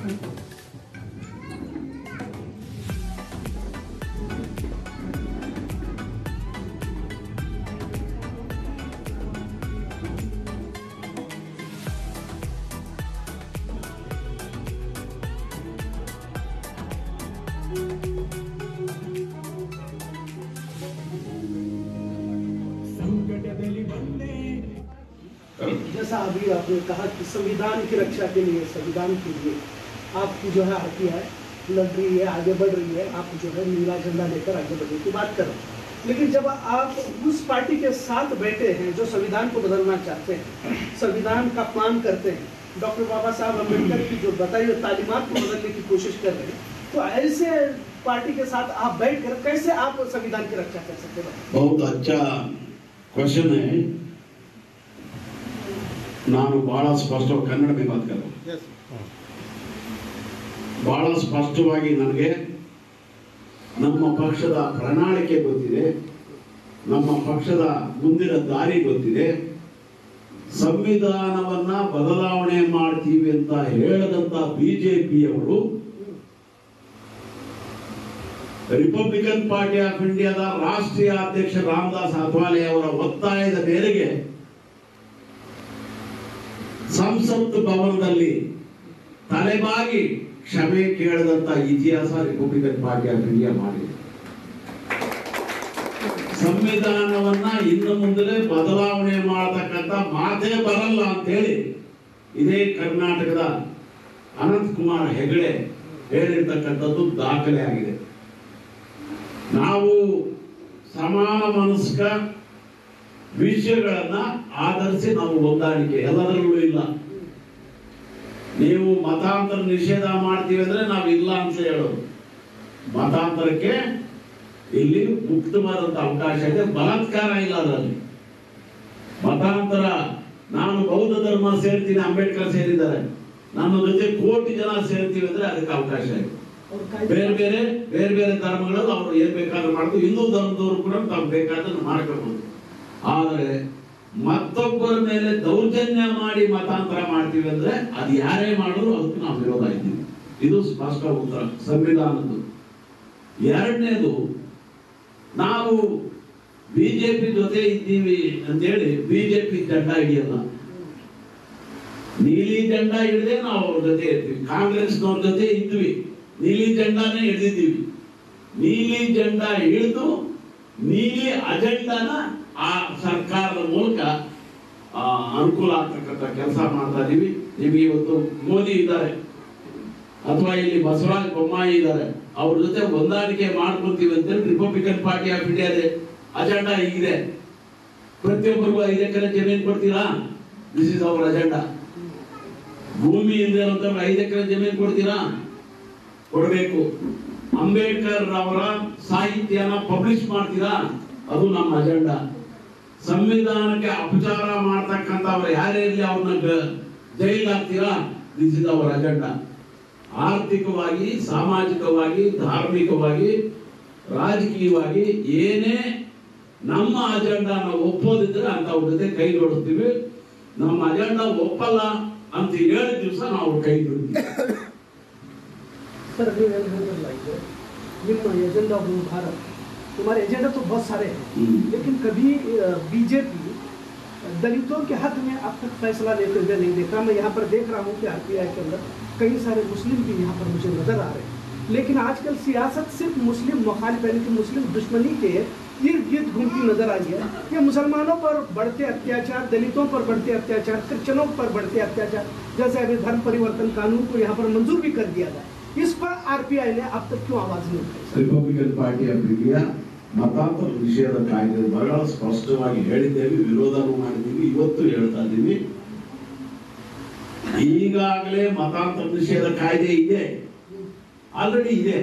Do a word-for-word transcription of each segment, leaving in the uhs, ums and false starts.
जैसा अभी आपने कहा कि संविधान की रक्षा के लिए, संविधान के लिए आपकी जो है आरपीआई लड़ रही है, आगे बढ़ रही है, आप जो है नीला झंडा लेकर आगे बढ़ने की बात कर रहे हैं। लेकिन जब आप उस पार्टी के साथ बैठे हैं जो संविधान को बदलना चाहते हैं, संविधान का अपमान करते हैं, डॉक्टर बाबा साहब अम्बेडकर की जो बताई हुई तालीमात को बदलने की कोशिश कर रहे हैं, तो ऐसे पार्टी के साथ आप बैठकर कैसे आप संविधान की रक्षा कर सकते हैं? बहुत अच्छा क्वेश्चन है। ನಾನು ಬಹಳ ಸ್ಪಷ್ಟ ಕನ್ನಡ में बात कर रहा हूं। ಬಹಳ ಸ್ಪಷ್ಟವಾಗಿ ನನಗೆ ನಮ್ಮ ಪಕ್ಷದ ಪ್ರಣಾಳಿಕೆ ಗೊತ್ತಿದೆ, ನಮ್ಮ ಪಕ್ಷದ ಮುಂದಿನ ದಾರಿ ಗೊತ್ತಿದೆ। ಸಂವಿಧಾನವನ್ನ ಬದಲಾವಣೆ ಮಾಡ್ತೀವಿ ಅಂತ ಹೇಳದಂತ ಬಿಜೆಪಿಯವರು ರಿಪಬ್ಲಿಕನ್ ಪಾರ್ಟಿ ಆಫ್ ಇಂಡಿಯಾದ ರಾಷ್ಟ್ರೀಯ ಅಧ್ಯಕ್ಷ ರಾಮದಾಸ್ ಅಠವಾಲೆ ಅವರ ಒತ್ತಾಯದ ಮೇರೆಗೆ ಸಂಸತ್ ಭವನದಲ್ಲಿ ತಲೆಬಾಗಿ ಕ್ಷಮೆ ಕೇಳದಂತ ಇತಿಹಾಸ ರಿಪಬ್ಲಿಕನ್ ಪಾರ್ಟಿ ಆಫ್ ಇಂಡಿಯಾ ಮಾಡಿದೆ। ಸಂವಿಧಾನವನ್ನ ಇನ್ನು ಮುಂದೆ ಬದಲಾವಣೆ ಮಾಡತಕ್ಕಂತ ಮಾತೇ ಬರಲ್ಲ ಅಂತ ಹೇಳಿ ಇದೇ ಕರ್ನಾಟಕದ ಅನಂತ್ ಕುಮಾರ್ ಹೆಗಡೆ ಹೇಳಿರ್ತಕ್ಕಂಥದ್ದು ದಾಖಲೆ ಆಗಿದೆ। ನಾವು ಸಮಾನ ಮನಸ್ಕ ವಿಷಯಗಳನ್ನ ಆಧರಿಸಿ ನಾವು ಹೊಂದಾಣಿಕೆ ಎಲ್ಲದರಲ್ಲೂ ಇಲ್ಲ। ನೀವು ಮತಾಂತರ ನಿಷೇಧ ಮಾಡ್ತೀವಿ ಅಂದ್ರೆ ನಾವು ಇಲ್ಲ ಅಂತ ಹೇಳೋದು, ಮತಾಂತರಕ್ಕೆ ಇಲ್ಲಿ ಮುಕ್ತವಾದಂತ ಅವಕಾಶ ಇದೆ, ಬಲಾತ್ಕಾರ ಇಲ್ಲ ಅದರಲ್ಲಿ। ಮತಾಂತರ ನಾನು ಬೌದ್ಧ ಧರ್ಮ ಸೇರ್ತೀನಿ, ಅಂಬೇಡ್ಕರ್ ಸೇರಿದ್ದಾರೆ, ನನ್ನ ಜೊತೆ ಕೋಟಿ ಜನ ಸೇರ್ತೀವಿ ಅಂದ್ರೆ ಅದಕ್ಕೆ ಅವಕಾಶ ಇದೆ। ಬೇರೆ ಬೇರೆ ಬೇರೆ ಬೇರೆ ಧರ್ಮಗಳಲ್ಲಿ ಅವರು ಏನ್ ಬೇಕಾದ್ರೂ ಮಾಡ್ತಾರೆ, ಹಿಂದೂ ಧರ್ಮದವರು ಕೂಡ ತಾವು ಬೇಕಾದನ್ನು ಮಾಡ್ಕೋಬಹುದು। ಆದರೆ ಮತ್ತೊಬ್ಬರ ಮೇಲೆ ದೌರ್ಜನ್ಯ ಮಾಡಿ ಮತಾಂತರ ಮಾಡ್ತೀವಿ ಅಂದ್ರೆ ಅದು ಯಾರೇ ಮಾಡಿದ್ರು ಅದಕ್ಕೆ ನಾವು ವಿರೋಧ ಇದ್ದೀವಿ। ಇದು ಸ್ಪಷ್ಟ ಉತ್ತರ ಸಂವಿಧಾನದ್ದು। ಎರಡನೇದು, ನಾವು ಬಿಜೆಪಿ ಜೊತೆ ಇದ್ದೀವಿ ಅಂತೇಳಿ ಬಿಜೆಪಿ ಜೆಂಡ ಹಿಡಿಯಲ್ಲ, ನೀಲಿ ಜೆಂಡ ಹಿಡಿದೇ ನಾವು ಅವ್ರ ಜೊತೆ ಇರ್ತೀವಿ। ಕಾಂಗ್ರೆಸ್ನವ್ರ ಜೊತೆ ಇದ್ವಿ, ನೀಲಿ ಜೆಂಡಾನೇ ಹಿಡಿದಿದ್ದೀವಿ। ನೀಲಿ ಜೆಂಡ ಹಿಡಿದು ನೀಲಿ ಅಜೆಂಡಾನ ಆ ಸರ್ಕಾರದ ಮೂಲಕ ಅನುಕೂಲ ಆಗ್ತಕ್ಕಂಥ ಕೆಲಸ ಮಾಡ್ತಾ ಇದೀವಿ। ನಿಮಗೆ ಇವತ್ತು ಮೋದಿ ಇದ್ದಾರೆ ಅಥವಾ ಇಲ್ಲಿ ಬಸವರಾಜ ಬೊಮ್ಮಾಯಿ ಇದ್ದಾರೆ, ಅವ್ರ ಜೊತೆ ಹೊಂದಾಣಿಕೆ ಮಾಡ್ಕೊಂತೀವಿ ಅಂತೇಳಿ ರಿಪಬ್ಲಿಕನ್ ಪಾರ್ಟಿ ಆಫ್ ಇಂಡಿಯಾದ ಅಜೆಂಡಾ ಹೀಗಿದೆ। ಪ್ರತಿಯೊಬ್ಬರಿಗೂ ಐದು ಎಕರೆ ಜಮೀನು ಕೊಡ್ತೀರಾ, ದಿಸ್ ಇಸ್ ಅವರ್ ಅಜೆಂಡಾ। ಭೂಮಿ ಇಲ್ಲದೆ ಇರುವಂತವ್ರು ಐದು ಎಕರೆ ಜಮೀನು ಕೊಡ್ತೀರಾ, ಕೊಡಬೇಕು। ಅಂಬೇಡ್ಕರ್ ಅವರ ಸಾಹಿತ್ಯನ ಪಬ್ಲಿಷ್ ಮಾಡ್ತೀರಾ, ಅದು ನಮ್ಮ ಅಜೆಂಡಾ। ಸಂವಿಧಾನಕ್ಕೆ ಅಪಚಾರ ಮಾಡ್ತಕ್ಕಂಥವ್ರು ಯಾರೇ ಇರಲಿ ಅವ್ರನ್ನ ಜೈಲ್ ಹಾಕ್ತೀರಾ, ದಿಸ್ ಇಸ್ ಅವರ್ ಅಜೆಂಡಾ। ಆರ್ಥಿಕವಾಗಿ, ಸಾಮಾಜಿಕವಾಗಿ, ಧಾರ್ಮಿಕವಾಗಿ, ರಾಜಕೀಯವಾಗಿ ಏನೇ ನಮ್ಮ ಅಜೆಂಡಾನ ಒಪ್ಪೋದಿದ್ರೆ ಅಂತ ಅವ್ರ ಜೊತೆ ಕೈ ಜೋಡಿಸ್ತೀವಿ। ನಮ್ಮ ಅಜೆಂಡಾ ಒಪ್ಪಲ್ಲ ಅಂತ ಏಳು ದಿವಸ ನಾವು ಕೈ ಜೋಡಿಸ್ತೀವಿ। सर अभी एजेंडा ऑफ भारत, तुम्हारे एजेंडा तो बहुत सारे हैं, लेकिन कभी बीजेपी दलितों के हक में अब तक फैसला लेते हुए नहीं देखा। मैं यहाँ पर देख रहा हूँ कि आरपीआई के अंदर कई सारे मुस्लिम भी यहाँ पर मुझे नजर आ रहे हैं, लेकिन आजकल सियासत सिर्फ मुस्लिम मुखालिफ यानी कि मुस्लिम दुश्मनी के इर्द गिर्द घूमती नजर आई है। कि मुसलमानों पर बढ़ते अत्याचार, दलितों पर बढ़ते अत्याचार, क्रिश्चनों पर बढ़ते अत्याचार, जैसे अभी धर्म परिवर्तन कानून को यहाँ पर मंजूर भी कर दिया जाए, इस पर आरपीआई ने अब तक क्यों आवाज नहीं उठाई? ರಿಪಬ್ಲಿಕನ್ ಪಾರ್ಟಿ ಆಫ್ ಇಂಡಿಯಾ ಮತಾಂತರ ನಿಷೇಧ ಕಾಯ್ದೆ ಬಹಳ ಸ್ಪಷ್ಟವಾಗಿ ಹೇಳಿದ್ದೇವೆ, ವಿರೋಧನೂ ಮಾಡಿದ್ದೀವಿ, ಇವತ್ತು ಹೇಳ್ತಾ ಇದ್ದೀವಿ। ಈಗಾಗಲೇ ಮತಾಂತರ ನಿಷೇಧ ಕಾಯ್ದೆ ಇದೆ, ಆಲ್ರೆಡಿ ಇದೆ,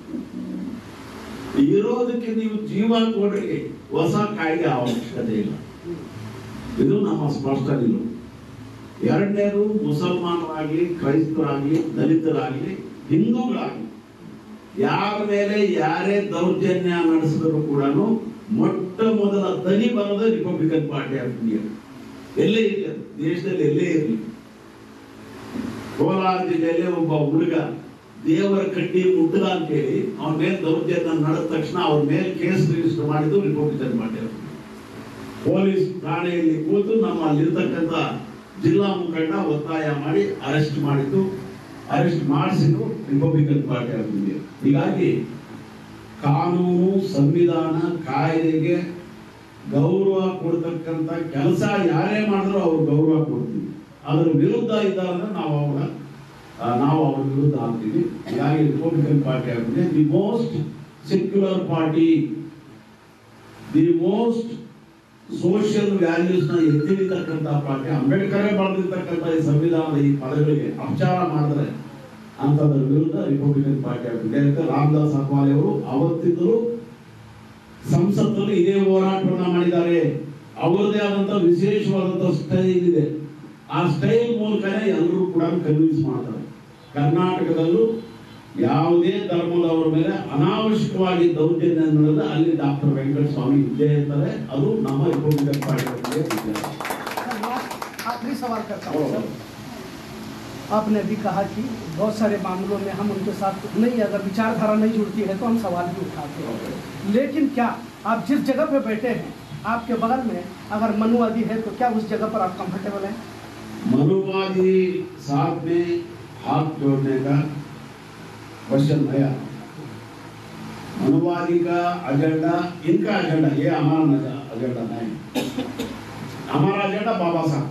ಇರೋದಕ್ಕೆ ನೀವು ಜೀವ ಕೊಡ್ರಿ, ಹೊಸ ಕಾಯ್ದೆ ಅವಶ್ಯಕತೆ ಇಲ್ಲ, ಇದು ನಮ್ಮ ಸ್ಪಷ್ಟ ನಿಲುವು। ಎರಡನೇದು, ಮುಸಲ್ಮಾನರಾಗಲಿ, ಕ್ರೈಸ್ತರಾಗಲಿ, ದಲಿತರಾಗಲಿ, ಹಿಂದೂಗಳಾಗಲಿ ಯಾರ ಮೇಲೆ ಯಾರೇ ದೌರ್ಜನ್ಯ ನಡೆಸಿದ್ರು ಕೂಡ ಮೊಟ್ಟ ಮೊದಲ ದನಿ ಬರೋದು ರಿಪಬ್ಲಿಕನ್ ಪಾರ್ಟಿ ಆಫ್ ಇಂಡಿಯಾ। ಎಲ್ಲೇ ಇರಲಿ, ದೇಶದಲ್ಲಿ ಎಲ್ಲೇ ಇರಲಿ, ಕೋಲಾರ ಜಿಲ್ಲೆಯಲ್ಲಿ ಒಬ್ಬ ಹುಡುಗ ದೇವರ ಕಡ್ಡಿ ಮುಟ್ಟದ ಅಂತೇಳಿ ಅವನ ಮೇಲೆ ದೌರ್ಜನ್ಯ ನಡೆದ ತಕ್ಷಣ ಅವ್ರ ಮೇಲೆ ಕೇಸ್ ರಿಜಿಸ್ಟರ್ ಮಾಡಿದ್ದು ರಿಪಬ್ಲಿಕನ್ ಪಾರ್ಟಿ. ಪೊಲೀಸ್ ಠಾಣೆಯಲ್ಲಿ ಕೂತು ನಮ್ಮ ಅಲ್ಲಿರ್ತಕ್ಕಂಥ ಜಿಲ್ಲಾ ಮುಖಂಡ ಒತ್ತಾಯ ಮಾಡಿ ಅರೆಸ್ಟ್ ಮಾಡಿದ್ದು, ಅರೆಸ್ಟ್ ಮಾಡಿಸಿದ್ದು ರಿಪಬ್ಲಿಕನ್ ಪಾರ್ಟಿ ಆಗಿದೆ. ಹೀಗಾಗಿ ಕಾನೂನು, ಸಂವಿಧಾನ, ಕಾಯ್ದೆಗೆ ಗೌರವ ಕೊಡ್ತಕ್ಕಂಥ ಕೆಲಸ ಯಾರೇ ಮಾಡಿದ್ರು ಅವ್ರು ಗೌರವ ಕೊಡ್ತೀವಿ. ಅದ್ರ ವಿರುದ್ಧ ಇದ್ದಾಗ ನಾವು ಅವರ ನಾವು ಅವ್ರ ವಿರುದ್ಧ ಆಗ್ತೀವಿ. ಹೀಗಾಗಿ ರಿಪಬ್ಲಿಕನ್ ಪಾರ್ಟಿ ಆಗಿದೆ the most secular party, the most social values ನ ಎತ್ತಿರ್ತಕ್ಕಂಥ ಪಾರ್ಟಿ. ಅಂಬೇಡ್ಕರ್ ಬರೆದಿರ್ತಕ್ಕಂಥ ಈ ಸಂವಿಧಾನದ ಈ ಪದಗಳಿಗೆ ಅಪಚಾರ ಮಾಡಿದ್ರೆ ಅಂತದ್ರ ವಿರುದ್ಧ ರಿಪಬ್ಲಿಕನ್ ಪಾರ್ಟಿ ಆಗಿದೆ. ರಾಮದಾಸ್ ಅಠವಾಲೆ ಅವರು ಅವತ್ತಿದ್ದರು ಸಂಸತ್ತಲ್ಲಿ ಇದೇ ಹೋರಾಟವನ್ನ ಮಾಡಿದ್ದಾರೆ. ಅವರದೇ ಆದಂತ ವಿಶೇಷವಾದಂತಹ ಸ್ಟೈಲ್ ಇದೆ. ಆ ಸ್ಟೈಲ್ ಮೂಲಕನೇ ಎಲ್ಲರೂ ಕೂಡ ಕನ್ವಿನ್ಸ್ ಮಾಡ್ತಾರೆ. ಕರ್ನಾಟಕದಲ್ಲೂ ಯಾವುದೇ ಧರ್ಮದವರ ಮೇಲೆ ಅನಾವಶ್ಯಕವಾಗಿ ದೌರ್ಜನ್ಯ ನಡೆದ ಅಲ್ಲಿ ಡಾಕ್ಟರ್ ವೆಂಕಟಸ್ವಾमी इतने इर्तारे ಅದು ನಮ್ಮ ರಿಪಬ್ಲಿಕನ್ ಪಾರ್ಟಿ ಇದೆ. आखिरी सवाल करता हूं सर, आपने अभी कहा कि बहुत सारे मामलों में हम उनके साथ नहीं, अगर विचारधारा नहीं जुड़ती है तो हम सवाल भी उठाते हैं, लेकिन क्या आप जिस जगह पे बैठे हैं आपके बगल में अगर मनुवादी है तो क्या उस जगह पर आप कंफर्टेबल हैं? मनुवादी साथ में हाथ जोड़ने का क्वेश्चन है। मनुवादी का एजेंडा इनका एजेंडा, ये हमारा एजेंडा नहीं। हमारा एजेंडा बाबा साहब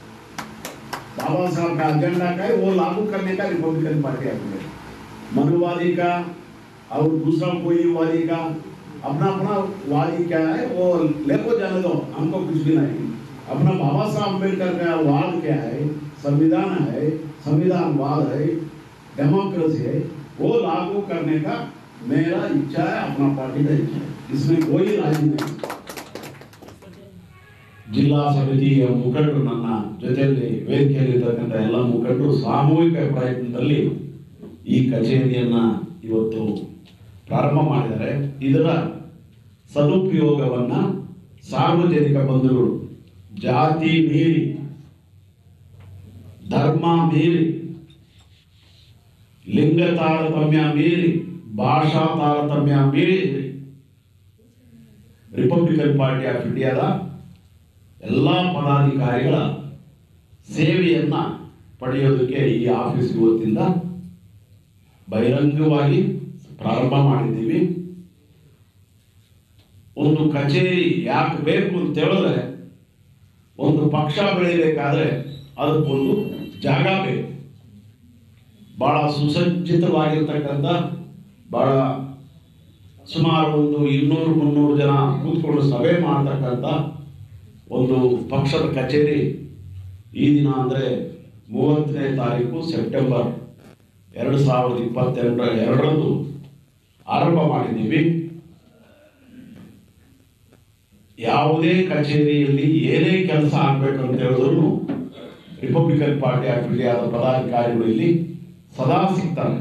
बाबा साहब का एजेंडा का है, वो लागू करने का रिपब्लिकन पार्टी है। मनुवादी का और दूसरा कोई वादी का अपना अपना वादी क्या है वो लेको जाने दो, हमको कुछ भी नहीं। अपना बाबा साहब अम्बेडकर का वाद क्या है, संविधान है, संविधानवाद है, डेमोक्रेसी है, वो लागू करने का मेरा इच्छा है, अपना पार्टी का इच्छा है, इसमें कोई राजी नहीं। ಜಿಲ್ಲಾ ಸಮಿತಿಯ ಮುಖಂಡರು ನನ್ನ ಜೊತೆಯಲ್ಲಿ ವೇದಿಕೆಯಲ್ಲಿರ್ತಕ್ಕಂಥ ಎಲ್ಲ ಮುಖಂಡರು ಸಾಮೂಹಿಕ ಪ್ರಯತ್ನದಲ್ಲಿ ಈ ಕಚೇರಿಯನ್ನ ಇವತ್ತು ಪ್ರಾರಂಭ ಮಾಡಿದ್ದಾರೆ. ಇದರ ಸದುಪಯೋಗವನ್ನ ಸಾರ್ವಜನಿಕ ಬಂಧುಗಳು ಜಾತಿ ಮೀರಿ, ಧರ್ಮ ಮೀರಿ, ಲಿಂಗ ತಾರತಮ್ಯ ಮೀರಿ, ಭಾಷಾ ತಾರತಮ್ಯ ಮೀರಿ ರಿಪಬ್ಲಿಕನ್ ಪಾರ್ಟಿ ಆಫ್ ಇಂಡಿಯಾದ ಎಲ್ಲ ಪದಾಧಿಕಾರಿಗಳ ಸೇವೆಯನ್ನ ಪಡೆಯೋದಕ್ಕೆ ಈ ಆಫೀಸ್ ಇವತ್ತಿಂದ ಬಹಿರಂಗವಾಗಿ ಪ್ರಾರಂಭ ಮಾಡಿದ್ದೀವಿ. ಒಂದು ಕಚೇರಿ ಯಾಕೆ ಬೇಕು ಅಂತ ಹೇಳಿದ್ರೆ, ಒಂದು ಪಕ್ಷ ಬೆಳೆಯಬೇಕಾದ್ರೆ ಅದಕ್ಕೊಂದು ಜಾಗ ಬೇಕು. ಬಹಳ ಸುಸಜ್ಜಿತವಾಗಿರ್ತಕ್ಕಂಥ, ಬಹಳ ಸುಮಾರು ಒಂದು ಇನ್ನೂರು ಮುನ್ನೂರು ಜನ ಕೂತ್ಕೊಂಡು ಸಭೆ ಮಾಡ್ತಕ್ಕಂಥ ಒಂದು ಪಕ್ಷದ ಕಚೇರಿ ಈ ದಿನ ಅಂದರೆ ಮೂವತ್ತನೇ ತಾರೀಕು ಸೆಪ್ಟೆಂಬರ್ ಎರಡು ಸಾವಿರದ ಇಪ್ಪತ್ತೆರಡರ ಎರಡರಂದು ಆರಂಭ ಮಾಡಿದ್ದೀವಿ. ಯಾವುದೇ ಕಚೇರಿಯಲ್ಲಿ ಏನೇ ಕೆಲಸ ಆಗಬೇಕಂತ ಹೇಳಿದ್ರು ರಿಪಬ್ಲಿಕನ್ ಪಾರ್ಟಿ ಆಫ್ ಇಂಡಿಯಾದ ಪದಾಧಿಕಾರಿಗಳು ಇಲ್ಲಿ ಸದಾ ಸಿಗ್ತಾರೆ.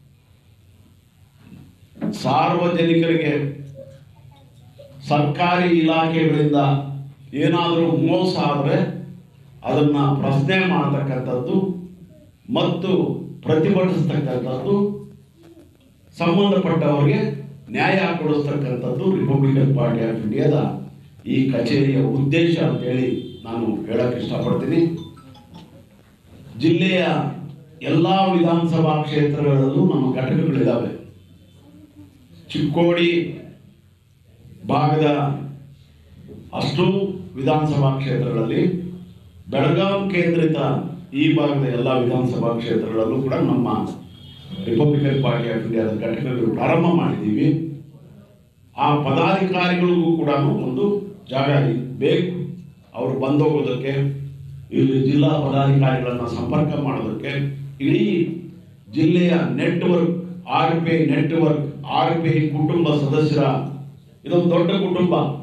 ಸಾರ್ವಜನಿಕರಿಗೆ ಸರ್ಕಾರಿ ಇಲಾಖೆಗಳಿಂದ ಏನಾದರೂ ಮೋಸ ಆದರೆ ಅದನ್ನ ಪ್ರಶ್ನೆ ಮಾಡತಕ್ಕಂಥದ್ದು ಮತ್ತು ಪ್ರತಿಭಟಿಸ್ತಕ್ಕಂಥದ್ದು, ಸಂಬಂಧಪಟ್ಟವರಿಗೆ ನ್ಯಾಯ ಕೊಡಿಸ್ತಕ್ಕಂಥದ್ದು ರಿಪಬ್ಲಿಕನ್ ಪಾರ್ಟಿ ಆಫ್ ಇಂಡಿಯಾದ ಈ ಕಚೇರಿಯ ಉದ್ದೇಶ ಅಂತೇಳಿ ನಾನು ಹೇಳಕ್ಕೆ ಇಷ್ಟಪಡ್ತೀನಿ. ಜಿಲ್ಲೆಯ ಎಲ್ಲ ವಿಧಾನಸಭಾ ಕ್ಷೇತ್ರಗಳಲ್ಲೂ ನಮ್ಮ ಘಟಕಗಳಿದ್ದಾವೆ. ಚಿಕ್ಕೋಡಿ ಭಾಗದ ಅಷ್ಟು ವಿಧಾನಸಭಾ ಕ್ಷೇತ್ರಗಳಲ್ಲಿ, ಬೆಳಗಾವಿ ಕೇಂದ್ರಿತ ಈ ಭಾಗದ ಎಲ್ಲ ವಿಧಾನಸಭಾ ಕ್ಷೇತ್ರಗಳಲ್ಲೂ ಕೂಡ ನಮ್ಮ ರಿಪಬ್ಲಿಕನ್ ಪಾರ್ಟಿ ಆಫ್ ಇಂಡಿಯಾದ ಘಟಕಗಳು ಪ್ರಾರಂಭ ಮಾಡಿದ್ದೀವಿ. ಆ ಪದಾಧಿಕಾರಿಗಳಿಗೂ ಕೂಡ ಒಂದು ಜಾಗ ಬೇಕು, ಅವರು ಬಂದೋಗೋದಕ್ಕೆ, ಇಲ್ಲಿ ಜಿಲ್ಲಾ ಪದಾಧಿಕಾರಿಗಳನ್ನ ಸಂಪರ್ಕ ಮಾಡೋದಕ್ಕೆ. ಇಡೀ ಜಿಲ್ಲೆಯ network, R P I network, R P I ಕುಟುಂಬ ಸದಸ್ಯರ ಇದೊಂದು ದೊಡ್ಡ ಕುಟುಂಬ.